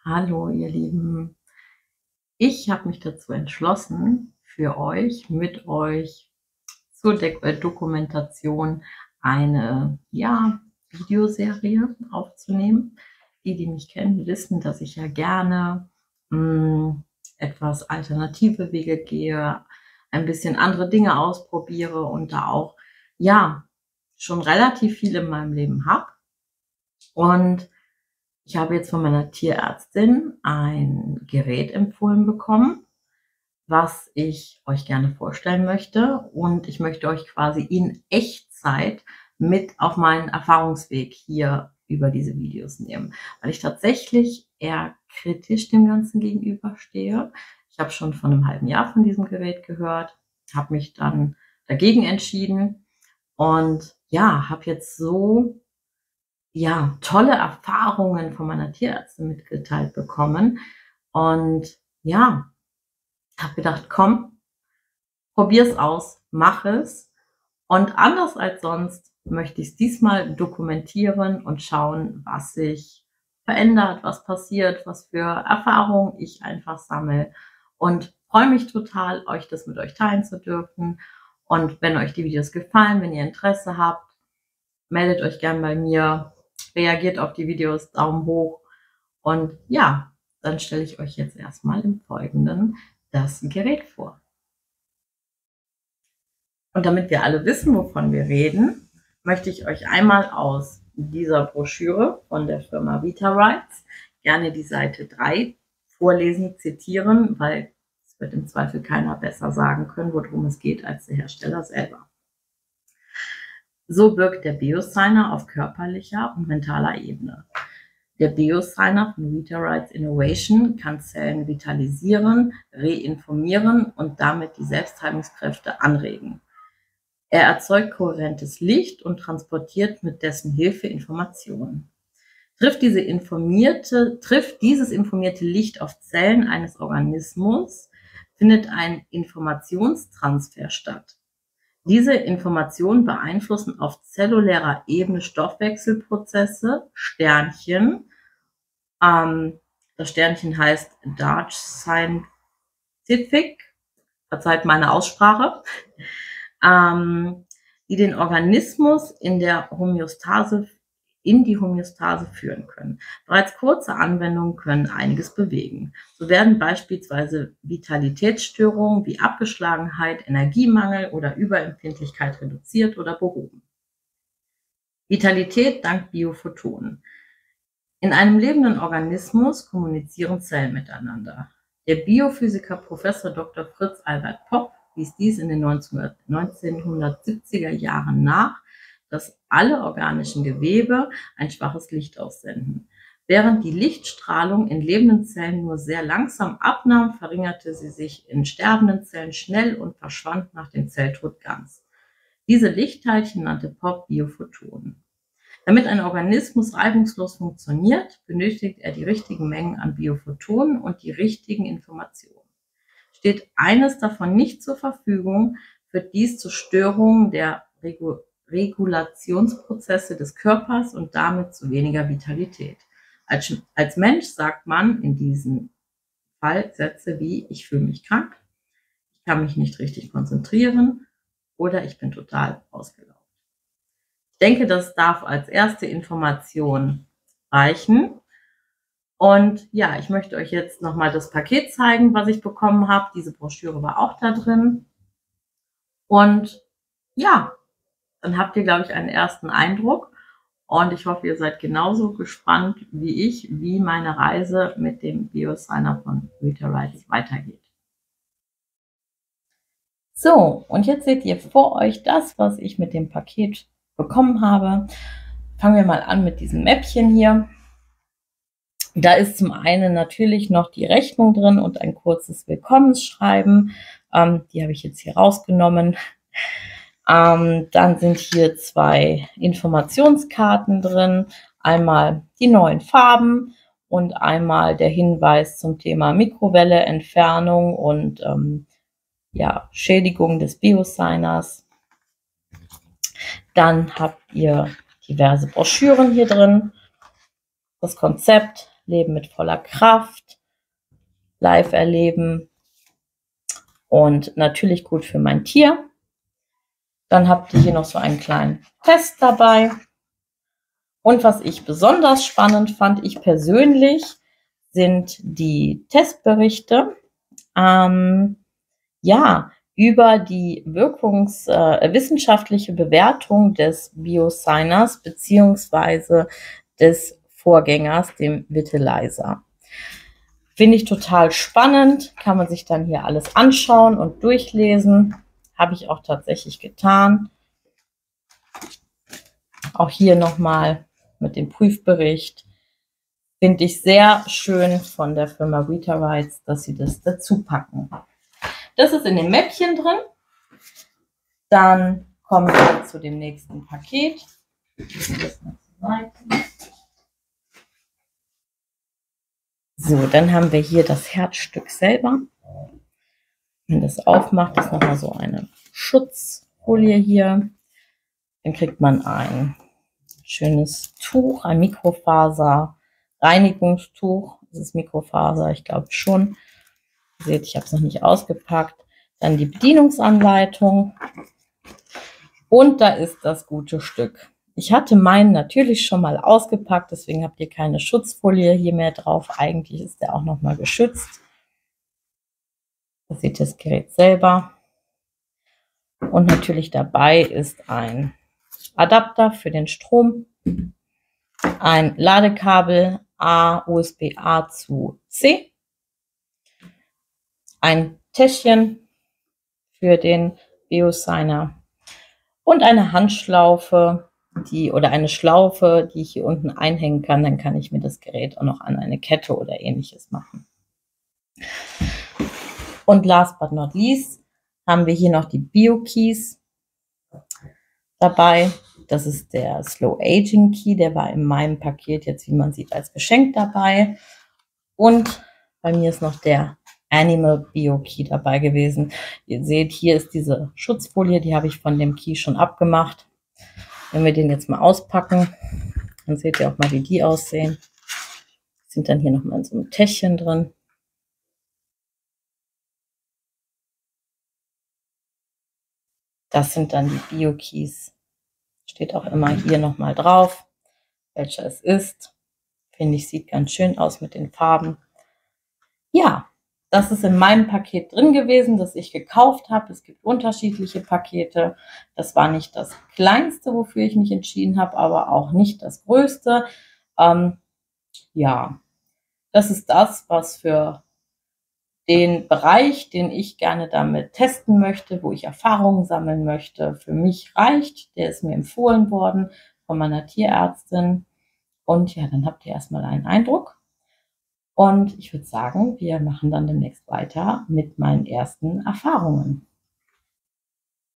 Hallo, ihr Lieben. Ich habe mich dazu entschlossen, für euch, mit euch zur Dokumentation eine, Videoserie aufzunehmen. Die mich kennen, wissen, dass ich ja gerne etwas alternative Wege gehe, ein bisschen andere Dinge ausprobiere und da auch, ja, schon relativ viel in meinem Leben habe. Und ich habe jetzt von meiner Tierärztin ein Gerät empfohlen bekommen, was ich euch gerne vorstellen möchte. Und ich möchte euch quasi in Echtzeit mit auf meinen Erfahrungsweg hier über diese Videos nehmen, weil ich tatsächlich eher kritisch dem Ganzen gegenüberstehe. Ich habe schon vor einem halben Jahr von diesem Gerät gehört, habe mich dann dagegen entschieden und ja, habe jetzt so tolle Erfahrungen von meiner Tierärztin mitgeteilt bekommen. Und ja, habe gedacht, komm, probier's aus, mach es. Und anders als sonst möchte ich es diesmal dokumentieren und schauen, was sich verändert, was passiert, was für Erfahrungen ich einfach sammle. Und freue mich total, das mit euch teilen zu dürfen. Und wenn euch die Videos gefallen, wenn ihr Interesse habt, meldet euch gern bei mir, reagiert auf die Videos, Daumen hoch. Und ja, dann stelle ich euch jetzt erstmal im Folgenden das Gerät vor. Und damit wir alle wissen, wovon wir reden, möchte ich euch einmal aus dieser Broschüre von der Firma VitaRights gerne die Seite 3 vorlesen, zitieren, weil es wird im Zweifel keiner besser sagen können, worum es geht, als der Hersteller selber. So wirkt der Biosigner auf körperlicher und mentaler Ebene. Der Biosigner von VitaRights Innovation kann Zellen vitalisieren, reinformieren und damit die Selbstheilungskräfte anregen. Er erzeugt kohärentes Licht und transportiert mit dessen Hilfe Informationen. Trifft dieses informierte Licht auf Zellen eines Organismus, findet ein Informationstransfer statt. Diese Informationen beeinflussen auf zellulärer Ebene Stoffwechselprozesse, Sternchen. Das Sternchen heißt Dutch Scientific, verzeiht meine Aussprache, die den Organismus in die Homöostase führen können. Bereits kurze Anwendungen können einiges bewegen. So werden beispielsweise Vitalitätsstörungen wie Abgeschlagenheit, Energiemangel oder Überempfindlichkeit reduziert oder behoben. Vitalität dank Biophotonen. In einem lebenden Organismus kommunizieren Zellen miteinander. Der Biophysiker Prof. Dr. Fritz Albert Popp wies dies in den 1970er Jahren nach, dass alle organischen Gewebe ein schwaches Licht aussenden. Während die Lichtstrahlung in lebenden Zellen nur sehr langsam abnahm, verringerte sie sich in sterbenden Zellen schnell und verschwand nach dem Zelltod ganz. Diese Lichtteilchen nannte Popp Biophotonen. Damit ein Organismus reibungslos funktioniert, benötigt er die richtigen Mengen an Biophotonen und die richtigen Informationen. Steht eines davon nicht zur Verfügung, führt dies zu Störungen der Regulationsprozesse des Körpers und damit zu weniger Vitalität. Als Mensch sagt man in diesem Fall Sätze wie: Ich fühle mich krank, ich kann mich nicht richtig konzentrieren oder ich bin total ausgelaugt. Ich denke, das darf als erste Information reichen. Und ja, ich möchte euch jetzt nochmal das Paket zeigen, was ich bekommen habe. Diese Broschüre war auch da drin. Und ja, dann habt ihr, glaube ich, einen ersten Eindruck. Und ich hoffe, ihr seid genauso gespannt wie ich, wie meine Reise mit dem Biosigner von VitaRights weitergeht. So, und jetzt seht ihr vor euch das, was ich mit dem Paket bekommen habe. Fangen wir mal an mit diesem Mäppchen hier. Da ist zum einen natürlich noch die Rechnung drin und ein kurzes Willkommensschreiben. Die habe ich jetzt hier rausgenommen. Dann sind hier 2 Informationskarten drin. Einmal die neuen Farben und einmal der Hinweis zum Thema Mikrowelle, Entfernung und Schädigung des Biosigners. Dann habt ihr diverse Broschüren hier drin. Das Konzept, Leben mit voller Kraft, live erleben und natürlich gut für mein Tier. Dann habt ihr hier noch so einen kleinen Test dabei. Und was ich besonders spannend fand, ich persönlich, sind die Testberichte, ja, über die wissenschaftliche Bewertung des Biosigners beziehungsweise des Vorgängers, dem Vitalizer. Finde ich total spannend, kann man sich dann hier alles anschauen und durchlesen. Habe ich auch tatsächlich getan. Auch hier nochmal mit dem Prüfbericht. Finde ich sehr schön von der Firma Vitarites, dass sie das dazu packen. Das ist in dem Mäppchen drin. Dann kommen wir zu dem nächsten Paket. So, dann haben wir hier das Herzstück selber. Wenn das aufmacht, ist nochmal so eine Schutzfolie hier. Dann kriegt man ein schönes Tuch, ein Mikrofaser-Reinigungstuch. Das ist Mikrofaser, ich glaube schon. Ihr seht, ich habe es noch nicht ausgepackt. Dann die Bedienungsanleitung. Und da ist das gute Stück. Ich hatte meinen natürlich schon mal ausgepackt, deswegen habt ihr keine Schutzfolie hier mehr drauf. Eigentlich ist der auch nochmal geschützt. Da seht ihr das Gerät selber. Und natürlich dabei ist ein Adapter für den Strom, ein Ladekabel USB-A zu C, ein Täschchen für den Biosigner und eine Handschlaufe, eine Schlaufe, die ich hier unten einhängen kann. Dann kann ich mir das Gerät auch noch an eine Kette oder ähnliches machen. Und last but not least haben wir hier noch die Bio-Keys dabei. Das ist der Slow Aging Key, der war in meinem Paket jetzt, wie man sieht, als Geschenk dabei. Und bei mir ist noch der Animal Bio Key dabei gewesen. Ihr seht, hier ist diese Schutzfolie, die habe ich von dem Key schon abgemacht. Wenn wir den jetzt mal auspacken, dann seht ihr auch mal, wie die aussehen. Die sind dann hier nochmal in so einem Täschchen drin. Das sind dann die Bio Keys. Steht auch immer hier nochmal drauf, welcher es ist. Finde ich, sieht ganz schön aus mit den Farben. Ja, das ist in meinem Paket drin gewesen, das ich gekauft habe. Es gibt unterschiedliche Pakete. Das war nicht das kleinste, wofür ich mich entschieden habe, aber auch nicht das größte. Ja, das ist das, was für den Bereich, den ich gerne damit testen möchte, wo ich Erfahrungen sammeln möchte, für mich reicht. Der ist mir empfohlen worden von meiner Tierärztin. Und ja, dann habt ihr erstmal einen Eindruck. Und ich würde sagen, wir machen dann demnächst weiter mit meinen ersten Erfahrungen.